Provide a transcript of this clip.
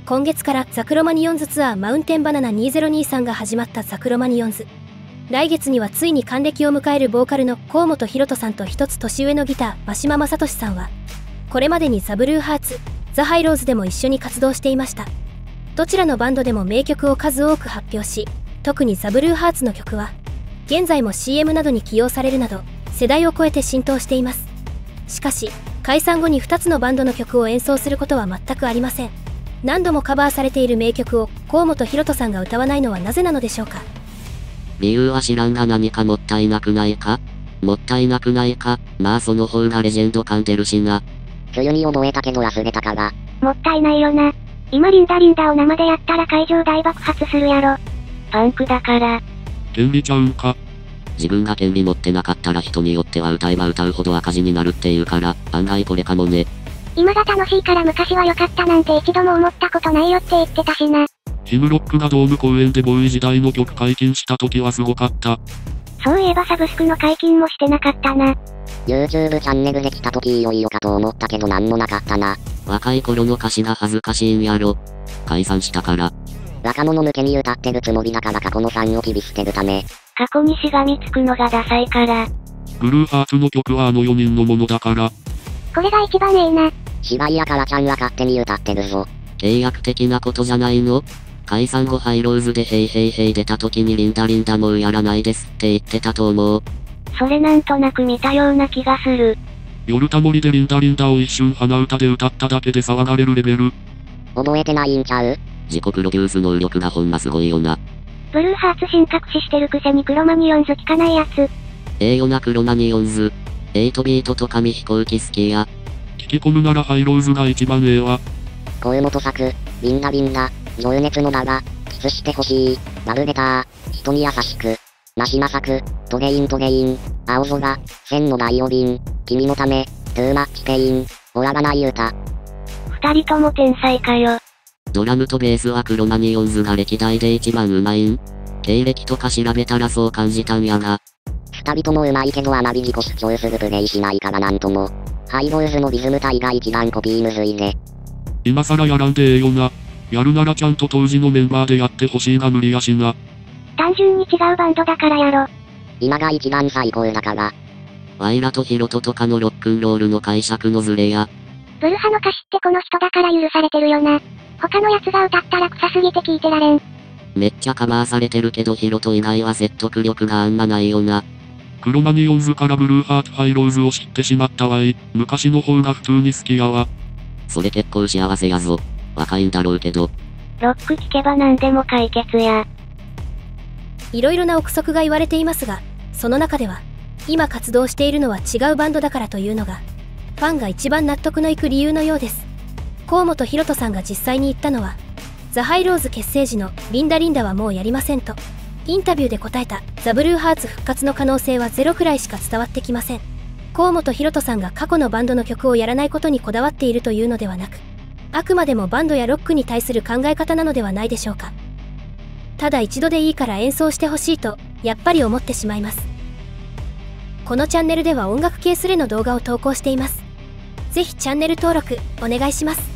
今月からザクロマニヨンズツアーマウンテンバナナ2023が始まったザクロマニヨンズ。来月にはついに還暦を迎えるボーカルの河本大翔さんと一つ年上のギター真島正俊さんは、これまでにザ・ブルーハーツ、ザ・ハイローズでも一緒に活動していました。どちらのバンドでも名曲を数多く発表し、特にザ・ブルーハーツの曲は現在も CM などに起用されるなど世代を超えて浸透しています。しかし解散後に2つのバンドの曲を演奏することは全くありません。何度もカバーされている名曲を河本大翔さんが歌わないのはなぜなのでしょうか。 理由は知らんが何かもったいなくないか。もったいなくないか。まあその方がレジェンド感出るしな。 急に覚えたけど忘れたから。 もったいないよな。今リンダリンダを生でやったら会場大爆発するやろ。パンクだから。 権利ちゃうんか。 自分が権利持ってなかったら人によっては歌えば歌うほど赤字になるっていうから、案外これかもね。 今が楽しいから昔は良かったなんて一度も思ったことないよって言ってたしな。 ヒムロックがドーム公演でボーイ時代の曲解禁した時はすごかった。 そういえばサブスクの解禁もしてなかったな。 YouTube チャンネルできた時いよいよかと思ったけどなんもなかったな。 若い頃の歌詞が恥ずかしいんやろ。解散したから。 若者向けに歌ってるつもりだから過去のファンを切り捨てるため。 過去にしがみつくのがダサいから。 ブルーハーツの曲はあの4人のものだから。 これが一番ええな。 芝居やからちゃんは勝手に歌ってるぞ。 契約的なことじゃないの？解散後ハイローズでヘイヘイヘイ出た時にリンダリンダもうやらないですって言ってたと思う。 それなんとなく見たような気がする。 夜タモリでリンダリンダを一瞬鼻歌で歌っただけで騒がれるレベル。 覚えてないんちゃう？ 自己プロデュース能力がほんますごいよな。 ブルーハーツ神隠ししてるくせにクロマニヨンズ聞かないやつ。 よなクロマニヨンズ。8ビートと紙飛行機好きや。 聞き込むならハイローズが一番ええわ。 河本作、リンダリンダ、情熱のバラ、キスしてほしい、ラブレター、人に優しく、真島作、トレイントレイン、青空、千のバイオリン、君のため、トゥーマッチペイン、終わらない歌。 二人とも天才かよ。 ドラムとベースはクロマニヨンズが歴代で一番うまいん。経歴とか調べたらそう感じたんやが。 二人ともうまいけどあまり自己主張するプレイしないからなんとも。ハイローズのリズム体が一番コピーむずいで。 今更やらんでええよな。やるならちゃんと当時のメンバーでやってほしいが無理やしな。 単純に違うバンドだからやろ。 今が一番最高だから。 ワイラとヒロトとかのロックンロールの解釈のズレや。 ブルハの歌詞ってこの人だから許されてるよな。他のやつが歌ったら臭すぎて聞いてられん。 めっちゃカバーされてるけどヒロト以外は説得力があんまないよな。 クロマニヨンズからブルーハーツハイローズを知ってしまったわい。昔の方が普通に好きやわ。 それ結構幸せやぞ。若いんだろうけど。 ロック聞けば何でも解決や。 いろいろな憶測が言われていますが、その中では今活動しているのは違うバンドだからというのがファンが一番納得のいく理由のようです。河本大翔さんが実際に言ったのは、ザ・ハイローズ結成時のリンダリンダはもうやりませんとインタビューで答えた。ザ・ブルーハーツ復活の可能性はゼロくらいしか伝わってきません。河本大翔さんが過去のバンドの曲をやらないことにこだわっているというのではなく、あくまでもバンドやロックに対する考え方なのではないでしょうか。ただ一度でいいから演奏してほしいとやっぱり思ってしまいます。このチャンネルでは音楽系スレの動画を投稿しています。ぜひチャンネル登録お願いします。